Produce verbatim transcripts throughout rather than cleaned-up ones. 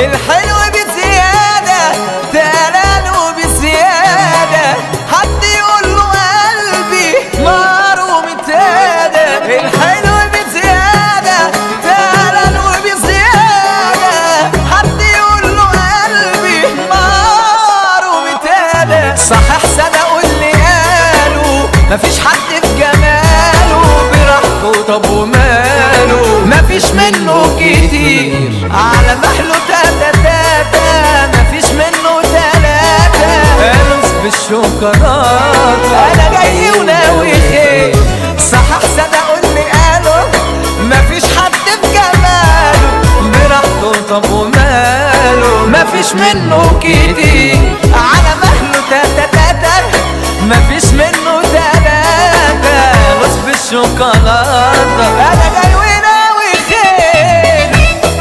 الحلو بزيادة دلالو بزيادة، حد يقول له قلبي نار ومتادة. الحلو بزيادة دلالو بزيادة، حد يقول له قلبي نار ومتادة. صحيح صدقوا اللي قالوا مفيش حد في جماله براحته، طب وماله مفيش منه كتير على محله تاتا تاتا، مفيش منه تلاتة ألوف بالشوكولاتة. أنا جاي وناوي خير، صحيح صدقوا اللي قالوا مفيش حد في جماله براحته، طب وماله مفيش منه كتير على محله تاتا تاتا، مفيش منه تلاتة ألوف بالشوكولاتة. أنا جاي وناوي خير.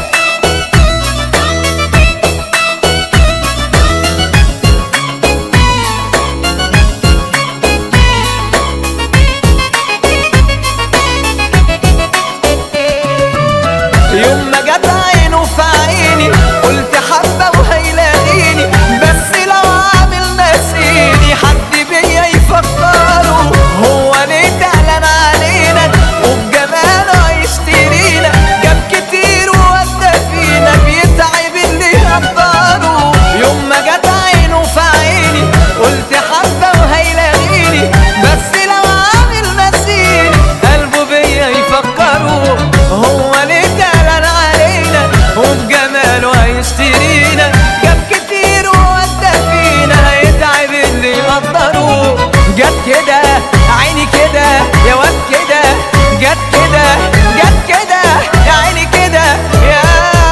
يوم ما جت عينه في عيني قلت حبة وهيلاقيني، بس لو عامل ناسيني حد بيا يفكره. هو ليه تعلن علينا وبجماله هيشترينا، جاب كتير وودى فينا بيتعب اللي يقدره. يوم ما جت عينه في عيني قلت حبة وهيلاقيني، بس لو عامل ناسيني قلبه بيا يفكره. هو ليه تعلن علينا وبجماله هيشترينا، جاب كتير وودى فينا هيتعب اللي يقدره. جت كده عيني كده يا واد كده، جت كده جت كده يا عيني كده يا،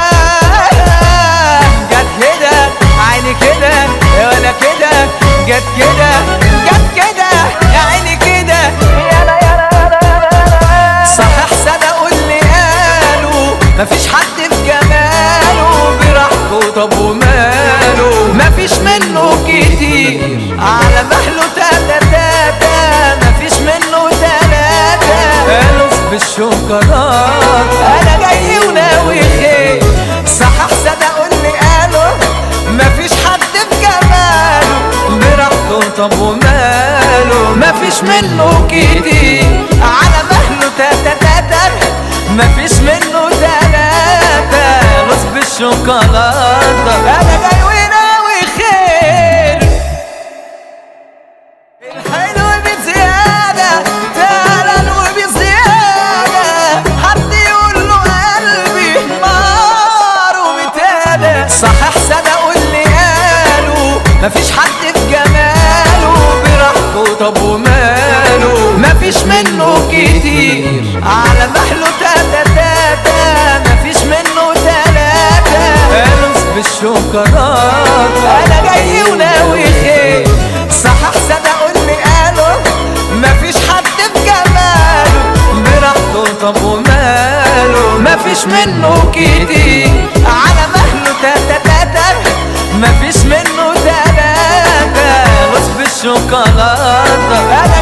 جت كده عيني كده يا ولا كده، جت كده جت كده يا عيني كده يالا يالا يالا. صحيح صدقوا اللي قالوا مفيش حد في جماله براحته، طب وماله مفيش منه كتير على محله تاتا تاتا، مفيش منه تلاتة ألوف بالشوكولاتة. أنا جاي وناوي خير، صحيح صدقوا اللي قالوا مفيش حد في جماله براحته، طب وماله مفيش منه كتير على محله تاتا تاتا، مفيش منه تلاتة ألوف بالشوكولاتة. أنا جاي وناوي خير. الحلو بزيادة دلالو بزيادة، حد يقول له قلبي نار ومتادة. صحيح صدقوا اللي قالوا مفيش حد في جماله براحته، طب وماله مفيش منه كتير على محله تاتا تاتا، مفيش منه تلاتة ألوف بالشوكولاتة. أنا جاي وناوي خير، صحيح صدقوا اللي قالوا مفيش حد في جماله براحته، طب وماله مفيش منه كتير على محله تاتا تاتا، مفيش منه تلاتة ألوف بالشوكولاتة.